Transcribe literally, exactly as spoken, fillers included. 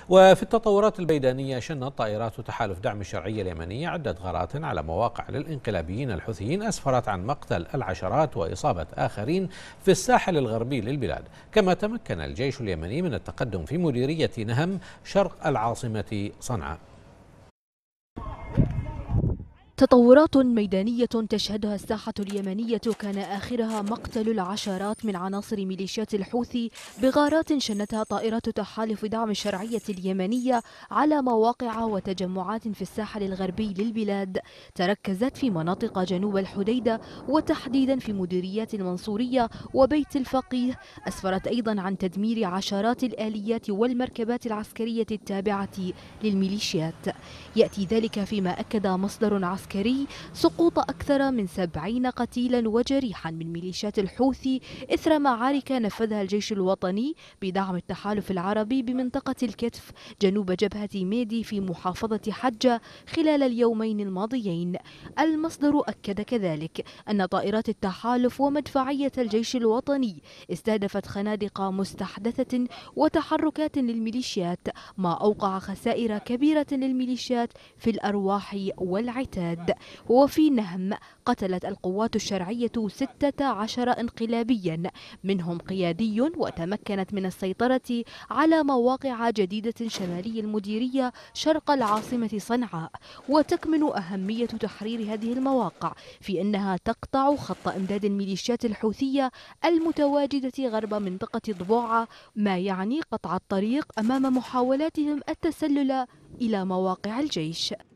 وفي التطورات البيدانية، شنت طائرات تحالف دعم الشرعية اليمنية عدة غارات على مواقع للإنقلابيين الحوثيين أسفرت عن مقتل العشرات وإصابة آخرين في الساحل الغربي للبلاد. كما تمكن الجيش اليمني من التقدم في مديرية نهم شرق العاصمة صنعاء. تطورات ميدانية تشهدها الساحة اليمنية كان آخرها مقتل العشرات من عناصر ميليشيات الحوثي بغارات شنتها طائرات تحالف دعم الشرعية اليمنية على مواقع وتجمعات في الساحل الغربي للبلاد، تركزت في مناطق جنوب الحديدة وتحديدا في مديريات المنصورية وبيت الفقيه. أسفرت أيضا عن تدمير عشرات الآليات والمركبات العسكرية التابعة للميليشيات. يأتي ذلك فيما أكد مصدر عسكري عسكري سقوط أكثر من سبعين قتيلا وجريحا من ميليشيات الحوثي إثر معارك نفذها الجيش الوطني بدعم التحالف العربي بمنطقة الكتف جنوب جبهة ميدي في محافظة حجة خلال اليومين الماضيين. المصدر أكد كذلك أن طائرات التحالف ومدفعية الجيش الوطني استهدفت خنادق مستحدثة وتحركات للميليشيات، ما أوقع خسائر كبيرة للميليشيات في الأرواح والعتاد. وفي نهم قتلت القوات الشرعية ستة عشر انقلابيا منهم قيادي، وتمكنت من السيطرة على مواقع جديدة شمالي المديرية شرق العاصمة صنعاء. وتكمن أهمية تحرير هذه المواقع في أنها تقطع خط إمداد الميليشيات الحوثية المتواجدة غرب منطقة ضبوعة، ما يعني قطع الطريق أمام محاولاتهم التسلل إلى مواقع الجيش.